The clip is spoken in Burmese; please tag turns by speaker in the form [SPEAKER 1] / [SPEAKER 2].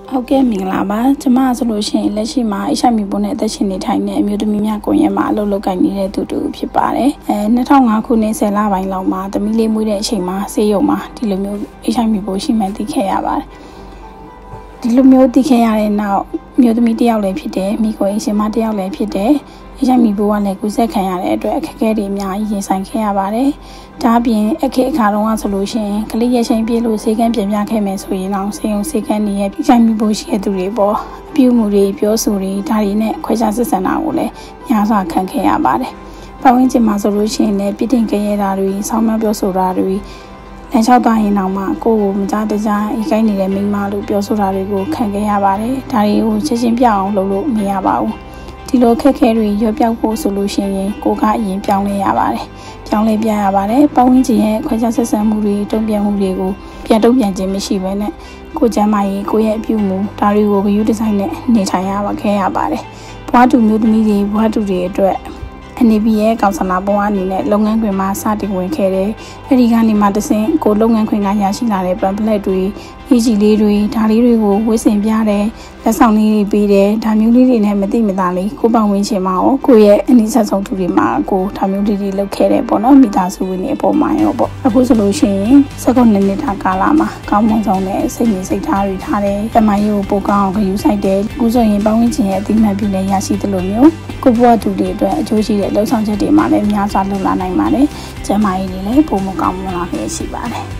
[SPEAKER 1] ဟုတ်ကဲ့မင်္ဂလာပါကျမဆိုလို့ရှိရင်လက်ရှိမှာ HIV ပိုးနဲ့အသက်ရှင်နေထိုင်တဲ့အမျိုးသမီးများကွန်ရက်မှာအလုပ်လုပ်ကိုင်နေတဲ့သူတူဖြစ်ပါတယ်2005ခုနှစ်10လပိုင်းလောက်မှာသမီးလေးမွေးတဲ့အချိန်မှာဆေးရုံမှာဒီလိုမျိုး HIV ပိုးရှိမှန်းသိခဲ့ရပါတယ်ဒီလိုမျိုးသိခဲ့ရတဲ့နောက်မျိုးသမီးတစ်ယောက်လည်းဖြစ်တယ်မိကိုအိမ်ရှင်မတစ်ယောက်လည်းဖြစ်တယ်HIV ပိုးကလည်းကူးစက်ခံရတဲ့အတွက်အခက်အခဲတွေအများကြီးရင်ဆိုင်ခဲ့ရပါတယ်ဒါအပြင်အခါတုန်းကဆိုလို့ရှိရင်ကလေးရရှိန်ပြေလို့ဆေးကန်းပြင်ပြခဲ့မယ်ဆိုရင်တော့ဆေးရုံဆေးကန်းတွေရဲ့ HIV ပိုးရှိတဲ့သူတွေပေါ့အပြုမှုတွေပြောဆိုတွေဒါတွေနဲ့ခွဲခြားဆက်ဆံတာကိုလည်းများစွာခံခဲ့ရပါတယ်ပတ်ဝန်းကျင်မှာဆိုလို့ရှိရင်လည်းပြစ်တင်ကြရတာတွေဆောင်းမပြောဆိုတာတွေလမ်းလျှောက်သွားရင်တော့မှကိုယ်ကိုမကြားတကြားအိမ်ကိုင်းနေတဲ့မိန်းမလို့ပြောဆိုတာတွေကိုခံခဲ့ရပါတယ်ဒါတွေကိုချက်ချင်းပြအောင်လုပ်လို့မရပါဘူးဒီလိုခက်ခဲတွေရွပြောက်ဖို့ဆိုလို့ရှိရင်ကိုကအရင်ပြောင်းလဲရပါတယ်ပြောင်းလဲပြရပါတယ်ပတ်ဝန်းကျင်ရဲ့ခွဲခြားဆက်ဆံမှုတွေတုံ့ပြန်မှုတွေကိုပြန်တုံ့ပြန်ခြင်းမရှိဘဲနဲ့ကိုကျမ်းမာရေးကိုရဲ့အပြုမှုဒါတွေကိုဂရုတစိုက်နဲ့နေထိုင်ရပါခဲ့ရပါတယ်ဘဝတူမျိုးသမီးတွေဘဝတူတွေအတွက်NAB ရဲ့ကောင်ဆယ်လာဘဝအနေနဲ့လုပ်ငန်းခွင်မှာစတင်ဝင်ခဲ့တယ်။အဲဒီကနေမှတဆင့်ကိုလုပ်ငန်းခွင်ကရရှိလာတဲ့ pamphlet တွေ EG လေးတွေဒါလေးတွေကိုဝေ့ဆင်ပြတယ်။လက်ဆောင်လေးတွေပေးတယ်။ဒါမျိုးလေးတွေနဲ့မသိမသာလေးကိုပတ်ဝန်းကျင်မှာရောကိုရဲ့အနည်းဆက်ဆုံးသူတွေမှာကိုဒါမျိုးလေးတွေလုပ်ခဲ့တယ်ပေါ့နော်မိသားစုဝင်တွေအပေါ်မှာရောပေါ့အခုဆိုလို့ရှိရင်19နှစ်တာကာလမှာကောင်းမွန်ဆုံးနဲ့စိတ်နေစိတ်ထားတွေထားတယ်။တမန်ရေးကိုပိုကောင်းအောင်ဂရုစိုက်တယ်။အခုဆိုရင်ပတ်ဝန်းကျင်ရဲ့အတိအမှတ်ပြုလည်းရရှိတယ်လို့မျိုးကိုဘဝတူတွေအတွက်အကျိုးရှိတဲ့လှုပ်ဆောင်ချက်တွေမှာလည်းများစွာလုပ်လာနိုင်ပါတယ်။ကျန်းမာရေးတွေလည်းပုံမကောင်းမွန်လာခဲ့ရှိပါတယ်။